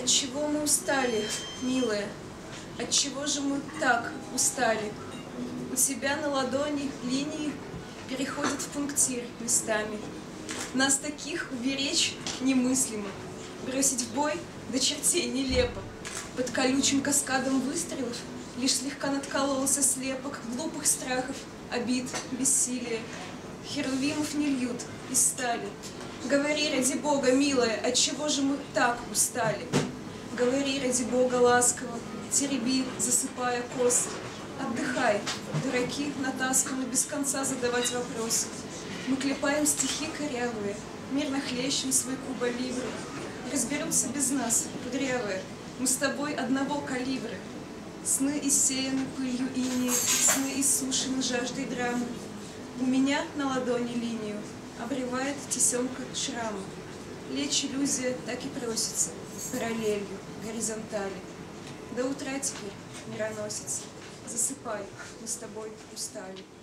Отчего мы устали, милая? Отчего же мы так устали? У тебя на ладони линии переходят в пунктир местами. Нас таких уберечь немыслимо. Бросить в бой до чертей нелепо. Под колючим каскадом выстрелов лишь слегка надкололся слепок глупых страхов, обид, бессилия. Херувимов не льют из стали. Говори, ради Бога, милая, отчего же мы так устали? Говори, ради Бога, ласково, тереби, засыпая косы. Отдыхай, дураки натасканы без конца задавать вопросы. Мы клепаем стихи корявые, мирно хлещем свои куболибры. Разберутся без нас, кудрявые, мы с тобой одного калибра. Сны иссеяны пылью инея, сны иссушены жаждой драмы. У меня на ладони линию обревает тесемка шрама. Лечь иллюзия так и просится, параллелью, горизонтали. До утра теперь, мироносец, засыпай, мы с тобой устали.